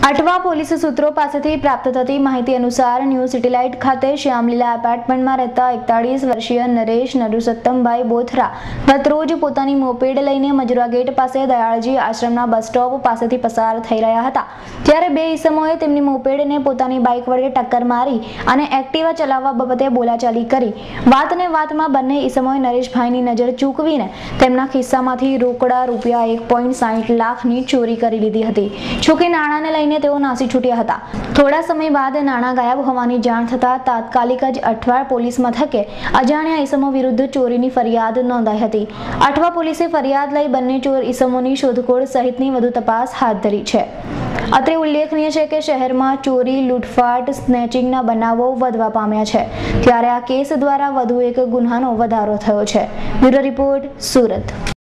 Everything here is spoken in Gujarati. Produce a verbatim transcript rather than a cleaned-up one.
અટવા પોલીસ સૂત્રો પાસેથી પ્રાપ્ત થતી માહિતી અનુસાર ન્યૂ સિટી લાઇટ ખાતે શ્યામલીલા એપાર્ટમેન્ટમાં રહેતા એકતાળીસ વર્ષીય નરેશ નરુસત્તમભાઈ બોથરા ગતરોજ પોતાની મોપેડ લઈને મજુરા ગેટ પાસે દયાળજી આશ્રમના બસ સ્ટોપ પાસેથી પસાર થઈ રહ્યા હતા, ત્યારે બે ઈસમોએ તેમની મોપેડને પોતાની બાઇક વડે ટક્કર મારી અને એક્ટિવા ચલાવવા બાબતે બોલાચાલી કરી. વાતને વાતમાં બંને ઈસમોએ નરેશભાઈની નજર ચૂકવીને તેમના ખિસ્સામાંથી રોકડા રૂપિયા એક પોઈન્ટ સાહીઠ લાખની ચોરી કરી લીધી હતી. જોકે નાણાંને લઈને તેઓ નાસી છૂટ્યા હતા. થોડા સમય બાદ નાણાં ગાયબ હોવાની જાણ થતા તાત્કાલિક જ અઠવા પોલીસ મથકે અજાણ્યા ઈસમો વિરુદ્ધ ચોરીની ફરિયાદ નોંધાઈ હતી. અઠવા પોલીસે ફરિયાદ લઈ બંને ચોર ઈસમોની શોધખોળ સહિતની વધુ તપાસ હાથ ધરી છે. અત્રે ઉલ્લેખનીય છે કે શહેરમાં ચોરી, લૂંટફાટ, સ્નેચિંગના બનાવો વધવા પામ્યા છે, ત્યારે આ કેસ દ્વારા વધુ એક ગુન્હાનો વધારો થયો છે. Bureau report, Surat.